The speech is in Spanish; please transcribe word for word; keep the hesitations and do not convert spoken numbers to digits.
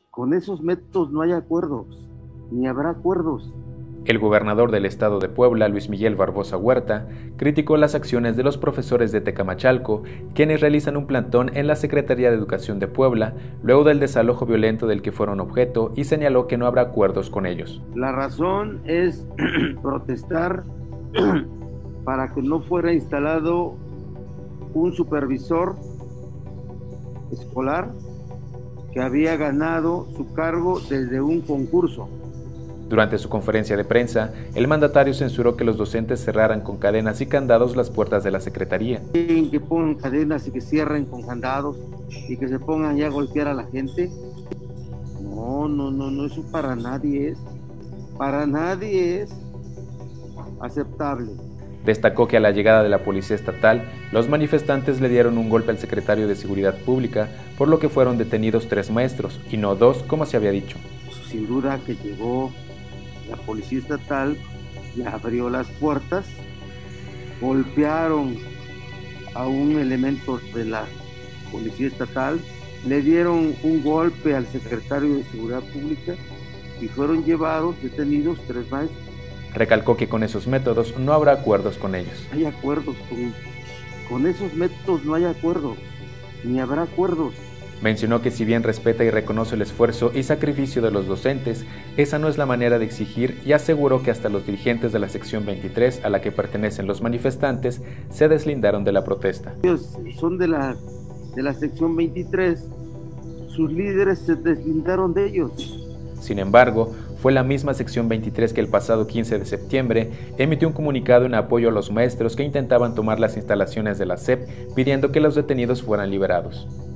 Con esos métodos no hay acuerdos, ni habrá acuerdos. El gobernador del estado de Puebla, Luis Miguel Barbosa Huerta, criticó las acciones de los profesores de Tecamachalco, quienes realizan un plantón en la Secretaría de Educación de Puebla, luego del desalojo violento del que fueron objeto, y señaló que no habrá acuerdos con ellos. La razón es protestar para que no fuera instalado un supervisor escolar que había ganado su cargo desde un concurso. Durante su conferencia de prensa, el mandatario censuró que los docentes cerraran con cadenas y candados las puertas de la Secretaría. Que pongan cadenas y que cierren con candados y que se pongan ya a golpear a la gente. No, no, no, no, eso para nadie es, para nadie es aceptable. Destacó que a la llegada de la Policía Estatal, los manifestantes le dieron un golpe al secretario de Seguridad Pública, por lo que fueron detenidos tres maestros, y no dos, como se había dicho. Sin duda que llegó la Policía Estatal, le abrió las puertas, golpearon a un elemento de la Policía Estatal, le dieron un golpe al secretario de Seguridad Pública y fueron llevados, detenidos, tres maestros. Recalcó que con esos métodos no habrá acuerdos con ellos. Hay acuerdos, con, con esos métodos no hay acuerdos, ni habrá acuerdos. Mencionó que si bien respeta y reconoce el esfuerzo y sacrificio de los docentes, esa no es la manera de exigir, y aseguró que hasta los dirigentes de la sección veintitrés, a la que pertenecen los manifestantes, se deslindaron de la protesta. Ellos son de la, de la sección veintitrés, sus líderes se deslindaron de ellos. Sin embargo, fue la misma sección veintitrés que el pasado quince de septiembre emitió un comunicado en apoyo a los maestros que intentaban tomar las instalaciones de la S E P, pidiendo que los detenidos fueran liberados.